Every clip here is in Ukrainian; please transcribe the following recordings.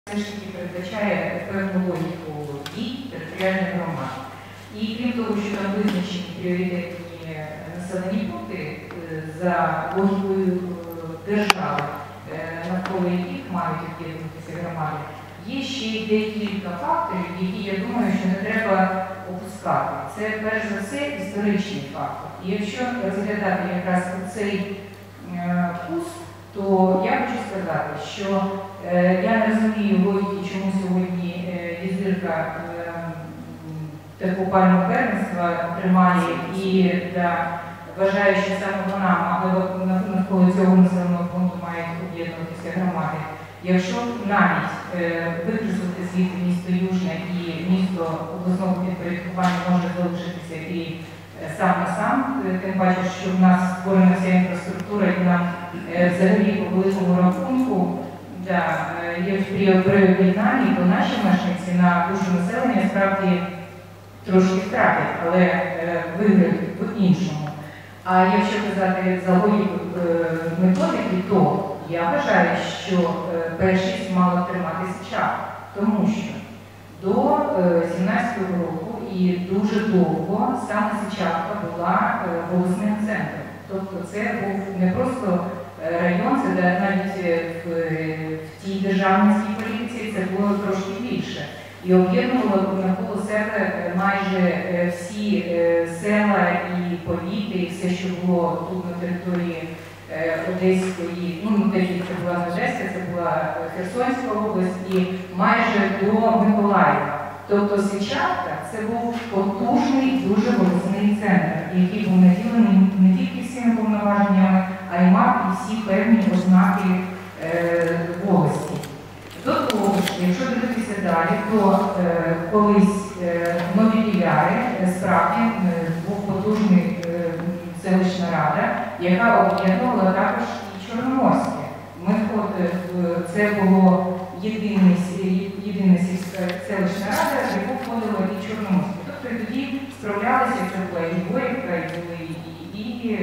все ж таки передбачає певну логіку дій територіальних громад. І крім того, що там визначені пріоритетні населені пункти за логікою держави, навколо яких мають об'єднуватися громади, є ще й декілька факторів, які, я думаю, що не треба опускати. Це, перш за все, історичний фактор. І якщо розглядати якраз цей курс, то я хочу сказати, що я не розумію логіки, чому сьогодні Єзирка таку пальму первенства тримає і вважає, що саме вона навколо цього населеного пункту мають об'єднуватися громади. Якщо навіть викреслити звідти місто Южне і місто обласного підпорядкування може залишитися і сам на сам, тим паче, що в нас створена вся інфраструктура і нам взагалі по великому рахунку є при об'єднанні, то наші мешканці на душу населення справді трошки втратять, але виграють в іншому. А якщо казати за логіку методики, то я вважаю, що першість мала триматися час, тому що до 17-го року і дуже довго саме Сичавка була волосним центром. Тобто це був не просто район, це навіть в тій державницькій політиці це було трошки більше. І об'єднувало навколо себе майже всі села і повіти, і все, що було тут на території Одеської, ну не тільки це була не Одеська, це була Херсонська область і майже до Миколаєва. Тобто Сичавка це був потужний, дуже волосний центр, який був наділений не тільки всіми повноваженнями, а й мав і всі певні ознаки волості. До того ж, якщо дивитися далі, то колись Нові Біляри справді був потужний селищна рада, яка об'єднувала також і Чорноморське. Це було єдина селищна рада, в яку входило і Чорноморське. Тобто і тоді справлялися, це була і Горівка, і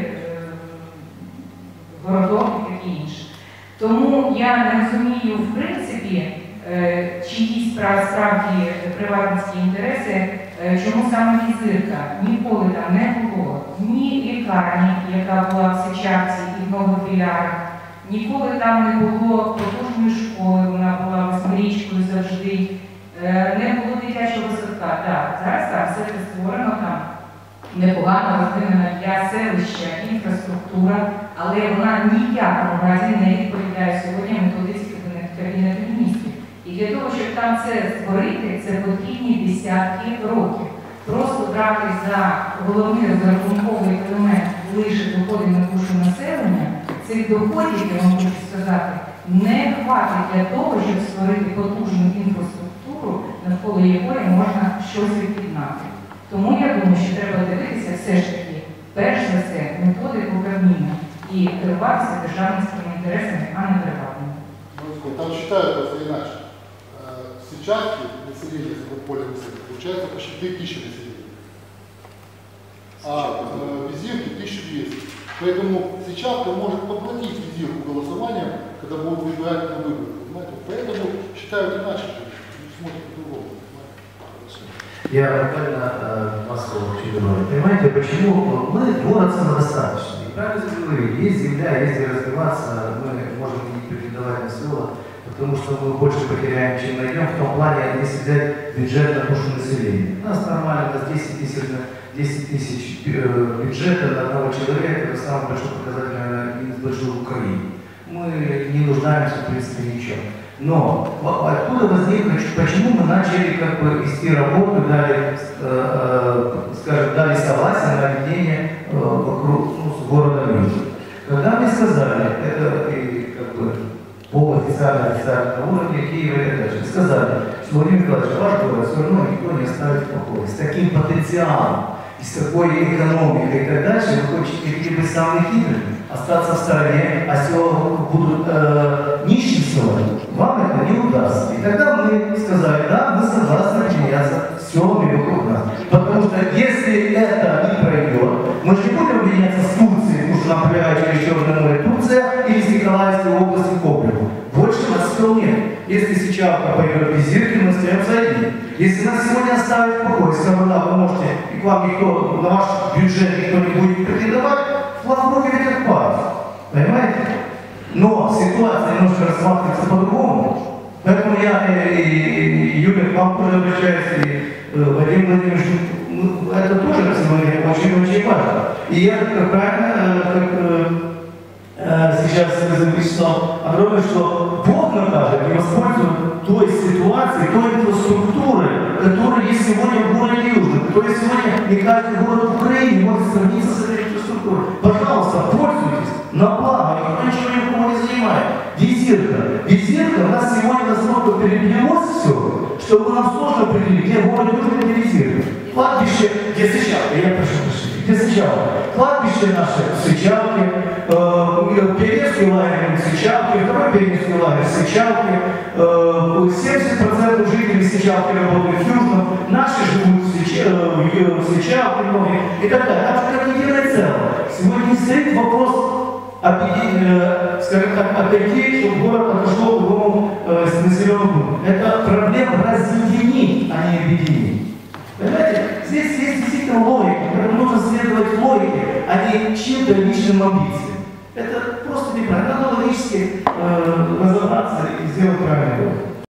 Городок, і таке інше. Тому я не розумію, в принципі, чиїсь справді приватницькі інтереси, чому саме Єзирка. Ніколи там не було ні лікарні, яка була в Сичавці і в Нових Білярах, ніколи там не було потужної школи, вона була восьмирічкою завжди, не було дитячого садка. Так, зараз там все це створено, там непогано розвинена для селища інфраструктура, але вона ніякому разі не відповідає сьогодні методиці Кабінету Міністрів. І для того, щоб там це створити, це потрібні десятки років. Просто брати за головний розрахунковий елемент лише доходи на душу населення, цих доходів, я вам хочу сказати, не хватить для того, щоб створити потужну інфраструктуру, навколо якої можна щось від'єднати. Тому я думаю, що треба дивитися все ж таки, перш за все, методику Кабміну і керуватися державницькими інтересами, а не приватними. Там считают просто иначе. Сичавки население поле получается почти 3000 населения, а Визирки 1200. Поэтому Сичавка может поплатить Визирку голосованием, когда будут выбирать на выборы. Поэтому считают иначе, смотрят по-другому. Я буквально Москву очень думаю. Понимаете, почему мы город самодостаточный? И правильно говорили, есть земля, есть где развиваться, мы можем не претендовать на село, потому что мы больше потеряем, чем найдем, в том плане, если взять бюджет на душу населения. У нас нормально, у нас 10 тысяч бюджета на одного человека, это самый большой показатель, наверное, из большой Украины. Мы не нуждаемся, в принципе, ни в чем. Но откуда возникло, почему мы начали как бы вести работу, дали согласие на введение вокруг города Минска. Когда мне сказали, это как бы полуофициальном уровне Киева и так дальше, сказали, что Владимир Николаевич, ваш город все равно никто не оставит в покое. С таким потенциалом, и с такой экономикой и так дальше, вы хотите быть самыми хитрыми, остаться в стороне, а села будут нищим селами, вам это не удастся. И тогда мы сказали, да, мы согласны объединяться с селами вокруг нас. Потому что если это не пройдет, мы же не будем объединяться с Турцией, потому что нам прилегает через Черное море Турция, или с Николаевской области Коблеву. Больше нас сел нет. Если сейчас пойдет Безиркин, мы остаемся одни. Если нас сегодня оставить в покое, сказано, да, вы можете, и к вам никто, на ваш бюджет никто не будет претендовать, флаг в руки ветер палец. Понимаете? Но ситуация немножко рассматривается по-другому. Поэтому я, и Юля, к вам тоже обращаюсь, и Вадим Владимирович, это тоже на сегодня очень-очень важно. И я, как правильно, сейчас записал огромное, что Бог накажет и воспользует той ситуации, той инфраструктуры, которая есть сегодня в городе Южном, которая сегодня не каждый город в Украине может сравниться с этой инфраструктурой. Пожалуйста, пользуйтесь на благо, никто ничего никого не занимает. Визирка. Визирка у нас сегодня настолько переплелось все, что нам сложно определить, где город Южный, где Визирка. Кладбище, где Сычалка, я прошу прощения, где Сычалка? Кладбище наше в Сычалке, Пионерский лагерь в Сычалке, второй Пионерский лагерь в Сычалке, 70% жителей Сычалки работают в Южном, наши живут в Сычалке, и так далее. Там как единое целое. Сегодня стоит вопрос, скажем так, отойти, чтобы город отошел к другому населенному пункту. Это проблема разъединить, а не объединить. Понимаете, здесь есть действительно логика, которой нужно следовать логике, а не чьим-то личным амбициям. Это просто неправильно. Надо логически разобраться и сделать правильный выбор.